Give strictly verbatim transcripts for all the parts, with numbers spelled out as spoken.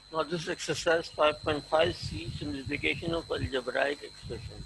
Now this exercise five point five C, simplification of algebraic expression.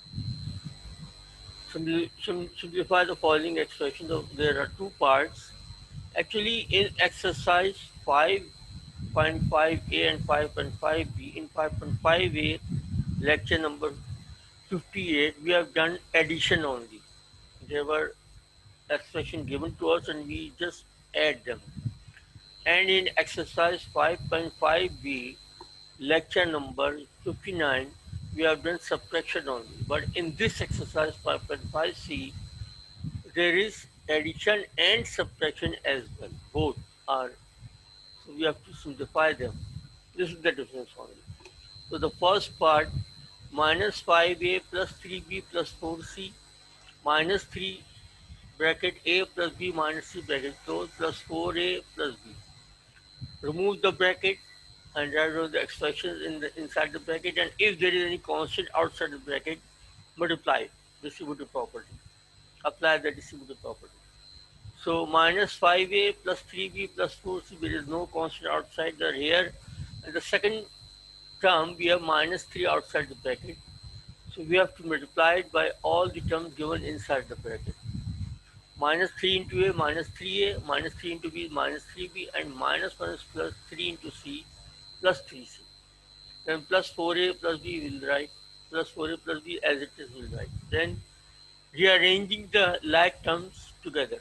Simpli- sim- simplify the following expression. So there are two parts. Actually, in exercise five point five A and five point five B, in five point five A, lecture number fifty-eight, we have done addition only. There were expression given to us and we just add them. And in exercise five point five B, lecture number fifty-nine, we have done subtraction only. But in this exercise five point five C, there is addition and subtraction as well. Both are, so we have to simplify them. This is the difference only. So the first part, minus five A plus three B plus four C minus three bracket A plus B minus C bracket close plus four A plus B. Remove the bracket and write down the expressions in the inside the bracket, and if there is any constant outside the bracket, multiply distributive property. Apply the distributive property. So minus five A plus three B plus four C, there is no constant outside the here. And the second term, we have minus three outside the bracket. So we have to multiply it by all the terms given inside the bracket. Minus three into A, minus three A, minus three into B, minus three B, and minus one is plus three into C, plus three C. Then plus four A plus B will write, plus four A plus B as it is will write. Then rearranging the like terms together.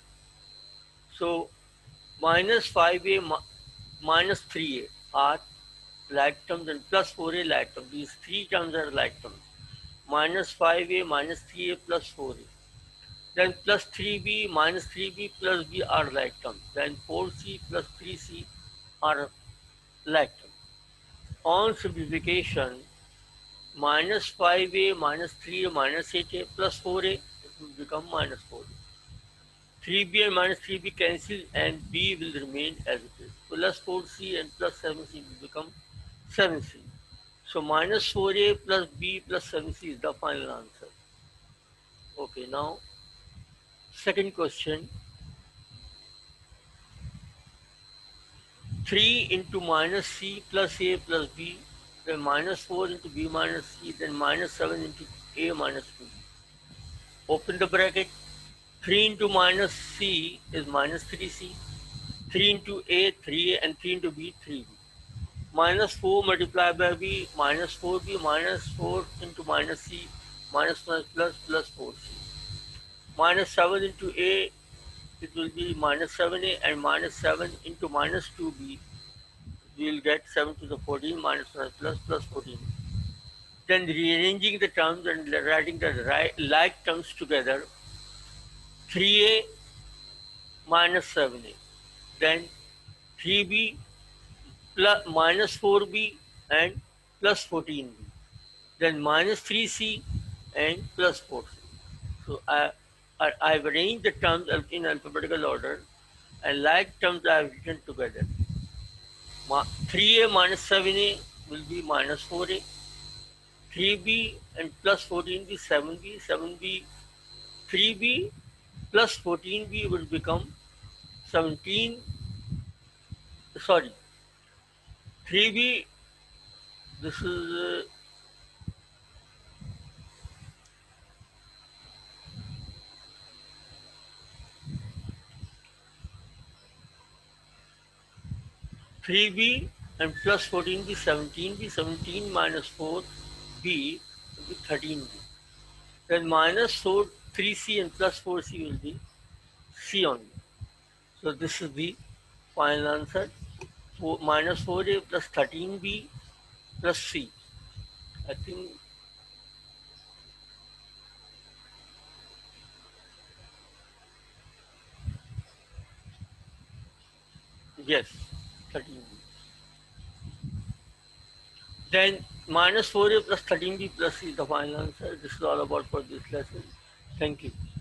So minus five A mi- minus three A are like terms and plus four A like terms. These three terms are like terms. Minus five A minus three A plus four A. Then plus three B minus three B plus B are like terms. Then four C plus three C are like terms. On simplification, minus five A minus three A minus eight A plus four A, it will become minus four A. three B and minus three B cancel and B will remain as it is. Plus four C and plus seven C will become seven C. So minus four A plus B plus seven C is the final answer. Okay, now second question. three into minus C plus A plus B, then minus four into B minus C, then minus seven into A minus B. Open the bracket. three into minus C is minus three C. three into A, three A, and three into B, three B. Minus four multiplied by B, minus four B, minus four into minus C, minus one plus plus four C. Minus seven into A, it will be minus seven A, and minus seven into minus two B, we will get seven to the fourteen minus one plus plus fourteen. Then rearranging the terms and writing the right, like terms together, three A minus seven A. Then three B plus minus four B and plus fourteen B. Then minus three C and plus four C. So I, I, I've arranged the terms in alphabetical order, and like terms I have written together. three A minus seven A will be minus four A. three B and plus fourteen B, seven B, seven B, three B plus fourteen B will become seventeen, sorry, three B, this is uh, three B and plus fourteen B, seventeen B, seventeen minus four B will be thirteen B. Then minus four, three C and plus four C will be C only. So this is the final answer. Four, minus four A plus thirteen B plus C. I think, yes, thirteen B. Then minus four A plus thirteen B plus C is the final answer. This is all about for this lesson. Thank you.